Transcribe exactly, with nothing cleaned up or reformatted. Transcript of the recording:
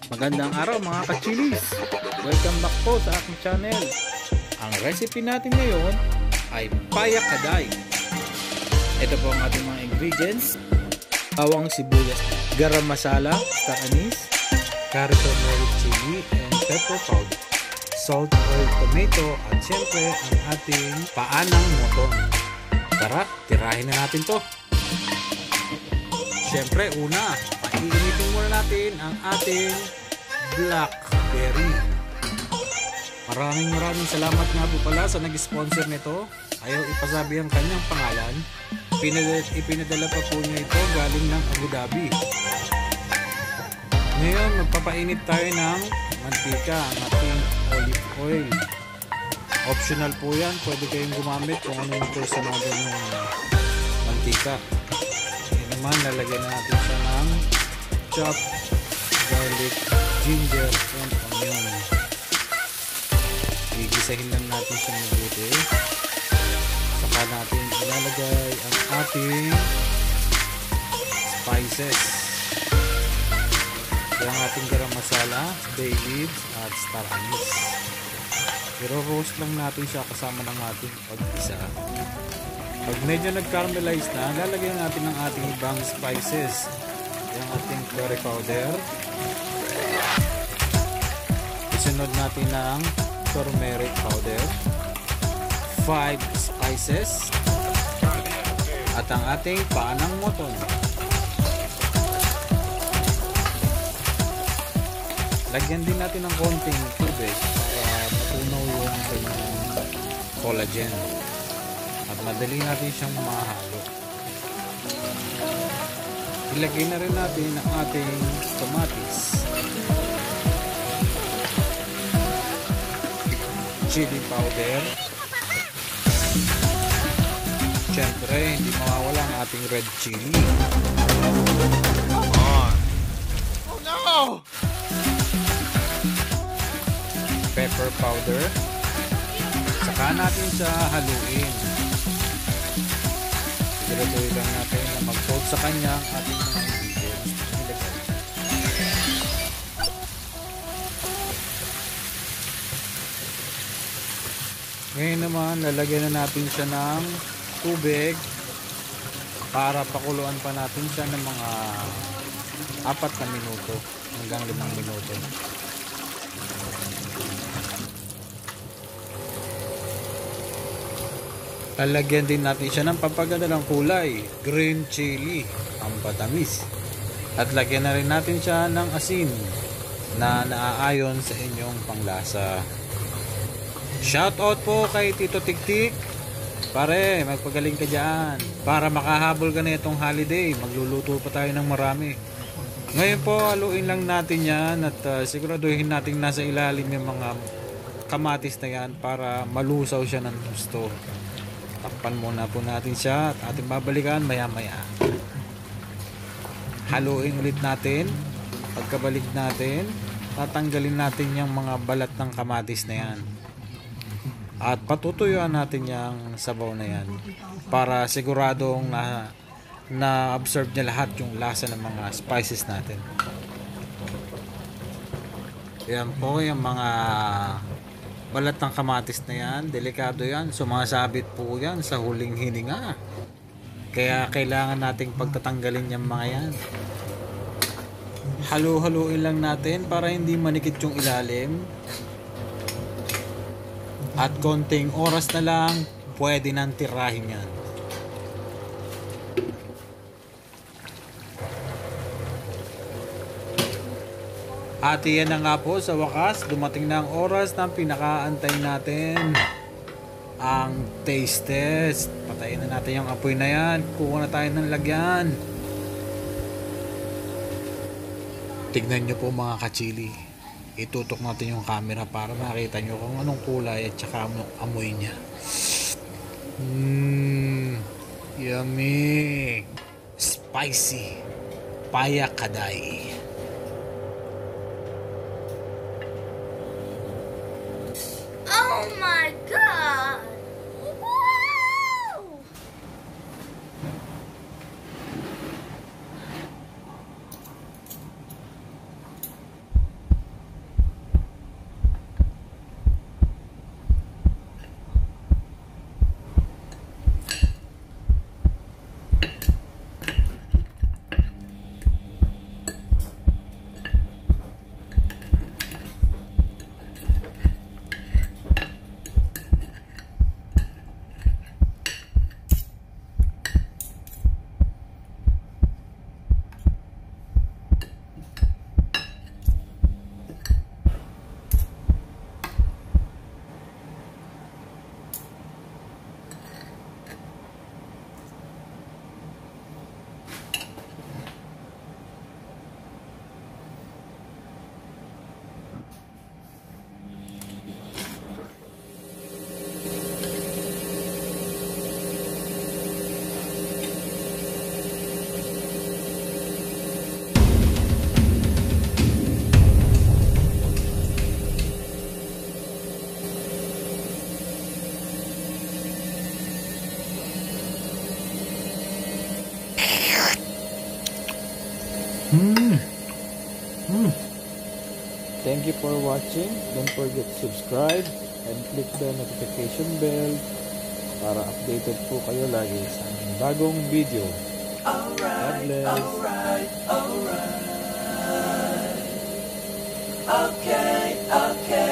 Magandang araw mga ka-chilis! Welcome back po sa aking channel. Ang recipe natin ngayon ay payak kaday. Ito po ang ating mga ingredients: bawang, sibuyas, garam masala, star anise, curry turmeric chili, and pepper powder, salt, oil, tomato, at syempre ang ating paanang moton. Tara, tirahin na natin to. Syempre, una, painitin muna natin ang ating blackberry. Maraming maraming salamat nga po pala sa nag-sponsor nito. Ayaw ipasabi ang kanyang pangalan. Pinadala, ipinadala pa po niya ito galing ng Abu Dhabi. Ngayon, magpapainit tayo ng mantika, ang ating olive oil. Optional po yan. Pwede kayong gumamit kung ano yung personal ng mantika. Ngayon naman, lalagyan na natin siya ng chopped garlic, ginger, and onion. Gigisahin lang natin siya mabuti. Saka natin ilalagay ang ating spices. Yung ating garam masala, bay leaves, at star anise. I-roast lang natin siya kasama ng ating pag-isa. Pag medyo nag-caramelize na, lalagyan natin ang ating ibang spices. Yung ating curry powder. Isunod natin ng turmeric powder, five spices, at ang ating paanang moton. Lagyan din natin ng konting tubig para matunaw yung kanyang collagen at madali natin siyang mahalo. Ilagay na rin natin ang ating tomatis, chili powder, syempre hindi mawawala ang ating red chili. Come on! Oh no! Pepper powder. Saka natin siya haluin. Siguraduhin lang natin na mag-coat sa kanya ang ating mga ingredients. Ngayon naman, lalagyan na natin siya ng tubig para pakuluan pa natin siya ng mga apat na minuto hanggang limang minuto. Lalagyan din natin siya ng pampaganda ng kulay, green chili, ang patamis. At lagyan na rin natin siya ng asin na naaayon sa inyong panglasa. Shoutout po kay Tito Tiktik. Pare, magpagaling ka dyan. Para makahabol ka na itong holiday, magluluto pa tayo ng marami. Ngayon po, haluin lang natin yan at uh, siguraduhin natin nasa ilalim yung mga kamatis na yan para malusaw siya ng gusto. Takpan muna po natin siya at ating babalikan maya maya. Haluin ulit natin. Pagkabalik natin, tatanggalin natin yung mga balat ng kamatis na yan. At patutuyuan natin yung sabaw na yan para siguradong na na-absorb niya lahat yung lasa ng mga spices natin. Yan po yung mga balat ng kamatis na yan. Delikado yan. Sumasabit po yan sa huling hininga. Kaya kailangan nating pagtatanggalin yung mga yan. Halu-haluin lang natin para hindi manikit yung ilalim. At konting oras na lang, pwede nang tirahin yan. At yan na nga po, sa wakas, dumating na ang oras ng pinakaantay natin. Ang taste test. Patayin na natin yung apoy na yan. Kuha na tayo ng lagyan. Tignan nyo po mga kachili. Itutok natin yung camera para makita nyo kung anong kulay at saka amoy niya. Mmm, yummy, spicy, payak kaday. Oh my God! Wow! Thank you for watching. Don't forget to subscribe and click the notification bell para updated po kayo lagi sa aming bagong video. God bless. Alright, alright. Okay, okay.